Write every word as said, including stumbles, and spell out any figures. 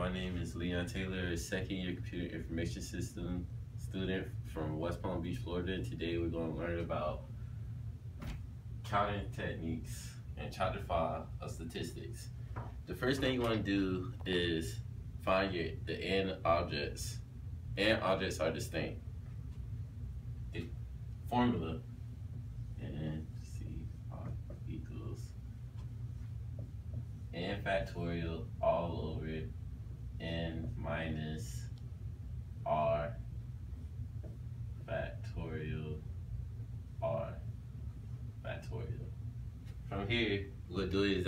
my name is Leon Taylor, a second year computer information system student from West Palm Beach, Florida. Today we're going to learn about counting techniques in chapter five of statistics. The first thing you want to do is find your the and objects. And objects are distinct. The formula and C equals and factorial all over it n minus r factorial r factorial. From here, we'll do is